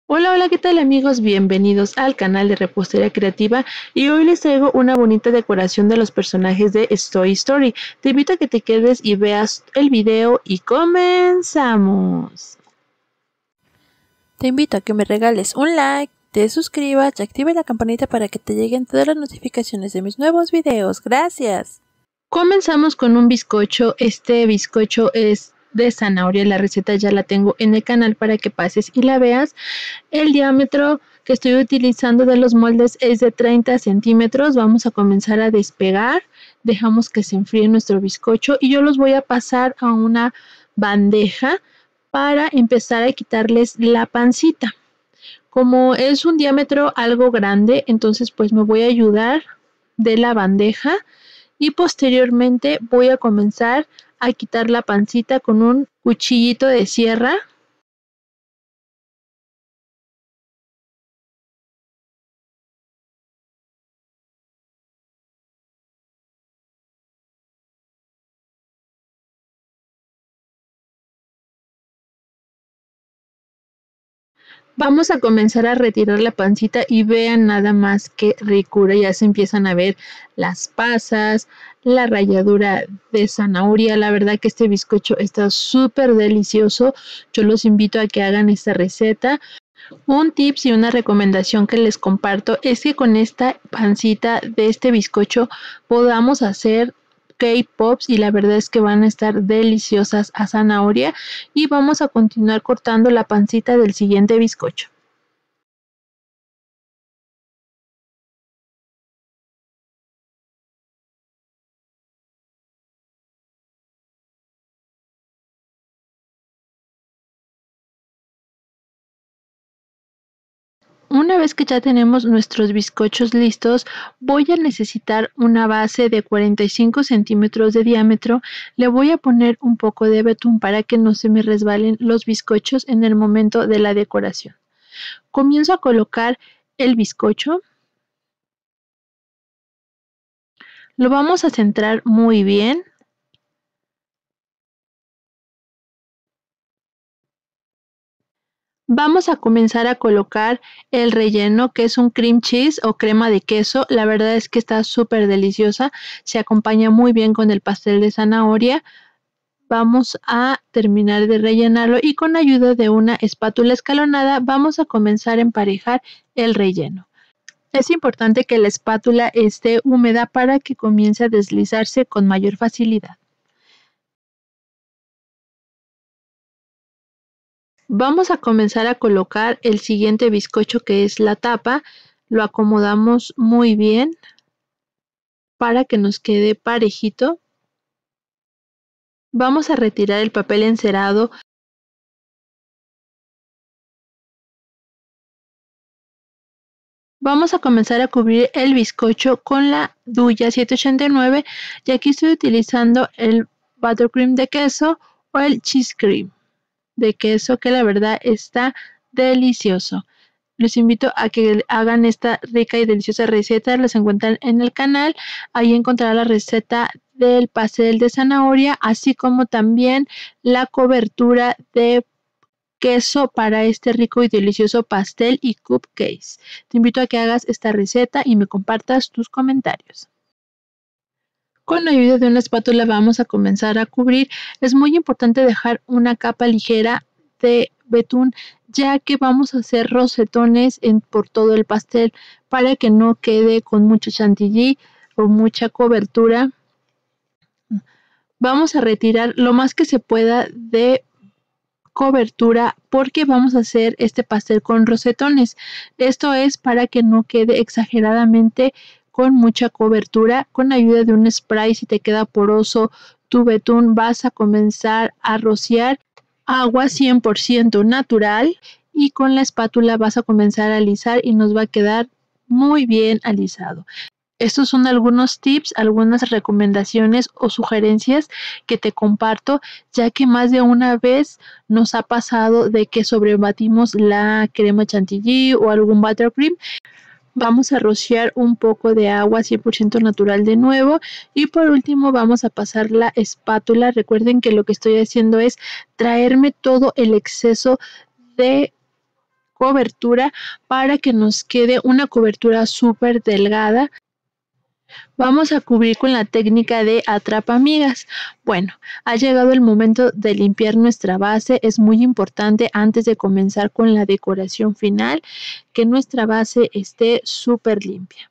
Hola, hola, ¿qué tal amigos? Bienvenidos al canal de Repostería Creativa y hoy les traigo una bonita decoración de los personajes de Toy Story. Te invito a que te quedes y veas el video y comenzamos. Te invito a que me regales un like, te suscribas y active la campanita para que te lleguen todas las notificaciones de mis nuevos videos. ¡Gracias! Comenzamos con un bizcocho. Este bizcocho es de zanahoria. La receta ya la tengo en el canal para que pases y la veas. El diámetro que estoy utilizando de los moldes es de 30 centímetros. Vamos a comenzar a despegar. Dejamos que se enfríe nuestro bizcocho y yo los voy a pasar a una bandeja para empezar a quitarles la pancita. Como es un diámetro algo grande, entonces pues me voy a ayudar de la bandeja y posteriormente voy a comenzar a quitar la pancita con un cuchillito de sierra. Vamos a comenzar a retirar la pancita y vean nada más qué ricura. Ya se empiezan a ver las pasas, la ralladura de zanahoria. La verdad que este bizcocho está súper delicioso. Yo los invito a que hagan esta receta. Un tips y una recomendación que les comparto es que con esta pancita de este bizcocho podamos hacer K-Pops y la verdad es que van a estar deliciosas a zanahoria y vamos a continuar cortando la pancita del siguiente bizcocho. Una vez que ya tenemos nuestros bizcochos listos, voy a necesitar una base de 45 centímetros de diámetro. Le voy a poner un poco de betún para que no se me resbalen los bizcochos en el momento de la decoración. Comienzo a colocar el bizcocho. Lo vamos a centrar muy bien. Vamos a comenzar a colocar el relleno, que es un cream cheese o crema de queso. La verdad es que está súper deliciosa. Se acompaña muy bien con el pastel de zanahoria. Vamos a terminar de rellenarlo y con ayuda de una espátula escalonada vamos a comenzar a emparejar el relleno. Es importante que la espátula esté húmeda para que comience a deslizarse con mayor facilidad. Vamos a comenzar a colocar el siguiente bizcocho, que es la tapa. Lo acomodamos muy bien para que nos quede parejito. Vamos a retirar el papel encerado. Vamos a comenzar a cubrir el bizcocho con la duya 789 y aquí estoy utilizando el buttercream de queso o el cheese cream de queso, que la verdad está delicioso. Los invito a que hagan esta rica y deliciosa receta. Las encuentran en el canal. Ahí encontrarán la receta del pastel de zanahoria, así como también la cobertura de queso para este rico y delicioso pastel y cupcakes. Te invito a que hagas esta receta y me compartas tus comentarios. Con la ayuda de una espátula vamos a comenzar a cubrir. Es muy importante dejar una capa ligera de betún, ya que vamos a hacer rosetones por todo el pastel para que no quede con mucho chantilly o mucha cobertura. Vamos a retirar lo más que se pueda de cobertura porque vamos a hacer este pastel con rosetones. Esto es para que no quede exageradamente con mucha cobertura. Con ayuda de un spray, si te queda poroso tu betún, vas a comenzar a rociar agua 100% natural y con la espátula vas a comenzar a alisar y nos va a quedar muy bien alisado. Estos son algunos tips, algunas recomendaciones o sugerencias que te comparto, ya que más de una vez nos ha pasado de que sobrebatimos la crema chantilly o algún buttercream. Vamos a rociar un poco de agua 100% natural de nuevo y por último vamos a pasar la espátula. Recuerden que lo que estoy haciendo es traerme todo el exceso de cobertura para que nos quede una cobertura súper delgada. Vamos a cubrir con la técnica de atrapa amigas. Bueno, ha llegado el momento de limpiar nuestra base. Es muy importante antes de comenzar con la decoración final que nuestra base esté súper limpia.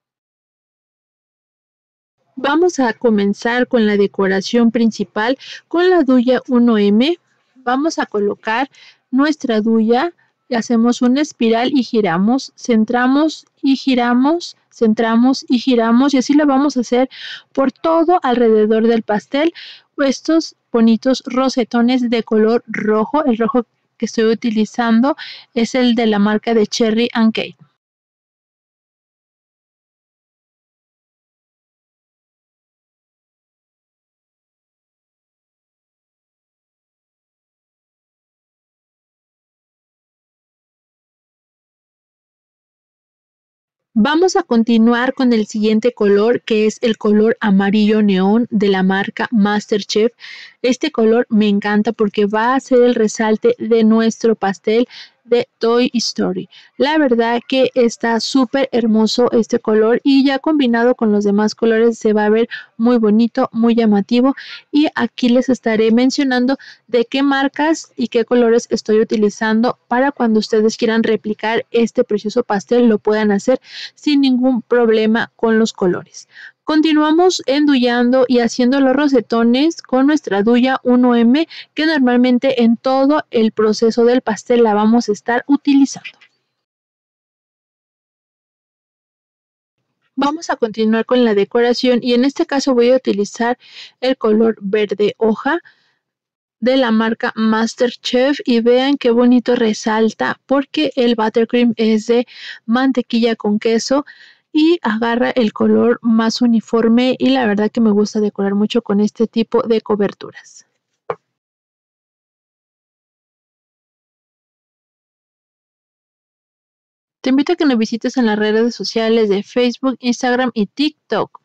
Vamos a comenzar con la decoración principal con la duya 1M. Vamos a colocar nuestra duya, hacemos una espiral y giramos, centramos y giramos, centramos y giramos, y así lo vamos a hacer por todo alrededor del pastel. Estos bonitos rosetones de color rojo, el rojo que estoy utilizando es el de la marca de Cherry & Kate. Vamos a continuar con el siguiente color, que es el color amarillo neón de la marca MasterChef. Este color me encanta porque va a ser el resalte de nuestro pastel de Toy Story. La verdad que está súper hermoso este color y ya combinado con los demás colores se va a ver muy bonito, muy llamativo, y aquí les estaré mencionando de qué marcas y qué colores estoy utilizando para cuando ustedes quieran replicar este precioso pastel lo puedan hacer sin ningún problema con los colores. Continuamos endullando y haciendo los rosetones con nuestra duya 1M, que normalmente en todo el proceso del pastel la vamos a estar utilizando. Vamos a continuar con la decoración y en este caso voy a utilizar el color verde hoja de la marca MasterChef, y vean qué bonito resalta porque el buttercream es de mantequilla con queso y agarra el color más uniforme, y la verdad que me gusta decorar mucho con este tipo de coberturas. Te invito a que nos visites en las redes sociales de Facebook, Instagram y TikTok.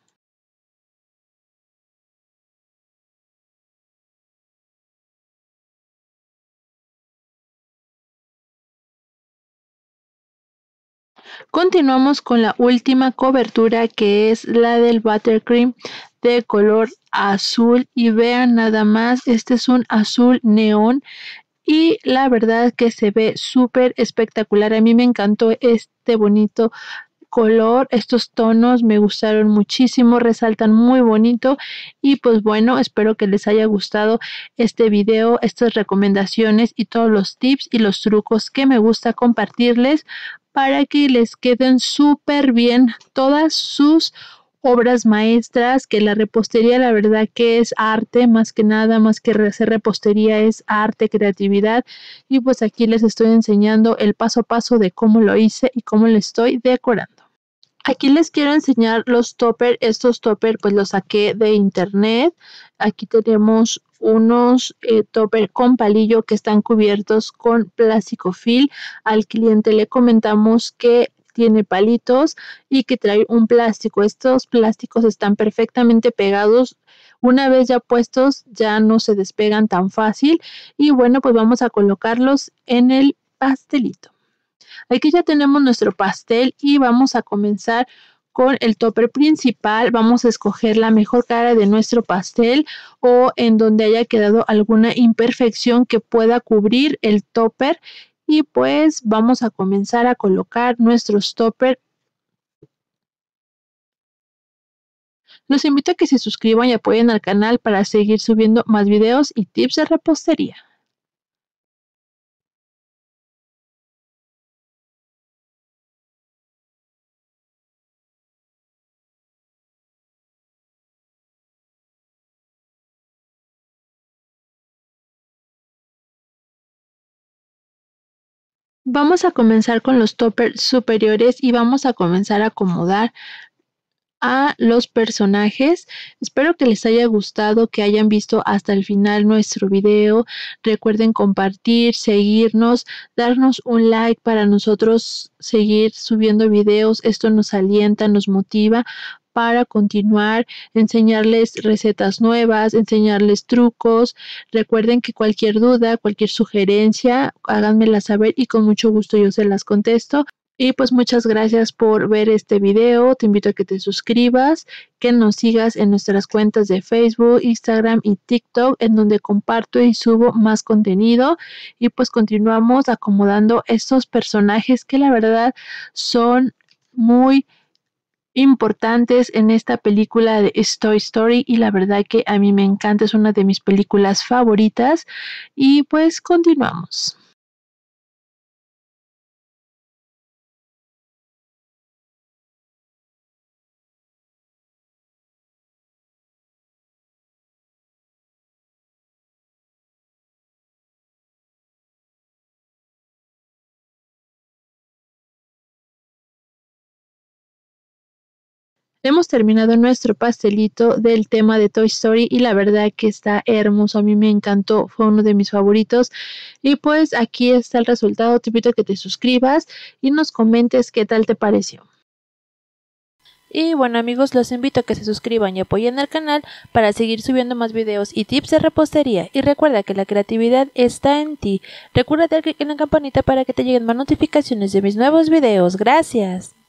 Continuamos con la última cobertura, que es la del buttercream de color azul, y vean nada más, este es un azul neón y la verdad que se ve súper espectacular. A mí me encantó este bonito color, estos tonos me gustaron muchísimo, resaltan muy bonito. Y pues bueno, espero que les haya gustado este video, estas recomendaciones y todos los tips y los trucos que me gusta compartirles para que les queden súper bien todas sus obras maestras, que la repostería la verdad que es arte, más que nada, más que hacer repostería es arte, creatividad, y pues aquí les estoy enseñando el paso a paso de cómo lo hice y cómo lo estoy decorando. Aquí les quiero enseñar los toppers. Estos toppers pues los saqué de internet. Aquí tenemos unos toppers con palillo que están cubiertos con plástico film. Al cliente le comentamos que tiene palitos y que trae un plástico. Estos plásticos están perfectamente pegados. Una vez ya puestos ya no se despegan tan fácil. Y bueno, pues vamos a colocarlos en el pastelito. Aquí ya tenemos nuestro pastel y vamos a comenzar con el topper principal. Vamos a escoger la mejor cara de nuestro pastel o en donde haya quedado alguna imperfección que pueda cubrir el topper, y pues vamos a comenzar a colocar nuestros toppers. Los invito a que se suscriban y apoyen al canal para seguir subiendo más videos y tips de repostería. Vamos a comenzar con los toppers superiores y vamos a comenzar a acomodar a los personajes. Espero que les haya gustado, que hayan visto hasta el final nuestro video. Recuerden compartir, seguirnos, darnos un like para nosotros seguir subiendo videos. Esto nos alienta, nos motiva para continuar, enseñarles recetas nuevas, enseñarles trucos. Recuerden que cualquier duda, cualquier sugerencia, háganmela saber y con mucho gusto yo se las contesto. Y pues muchas gracias por ver este video. Te invito a que te suscribas, que nos sigas en nuestras cuentas de Facebook, Instagram y TikTok, en donde comparto y subo más contenido. Y pues continuamos acomodando estos personajes que la verdad son muy importantes en esta película de Toy Story, y la verdad que a mí me encanta, es una de mis películas favoritas. Y pues continuamos. Hemos terminado nuestro pastelito del tema de Toy Story y la verdad que está hermoso, a mí me encantó, fue uno de mis favoritos. Y pues aquí está el resultado. Te invito a que te suscribas y nos comentes qué tal te pareció. Y bueno amigos, los invito a que se suscriban y apoyen el canal para seguir subiendo más videos y tips de repostería. Y recuerda que la creatividad está en ti. Recuerda dar clic en la campanita para que te lleguen más notificaciones de mis nuevos videos. Gracias.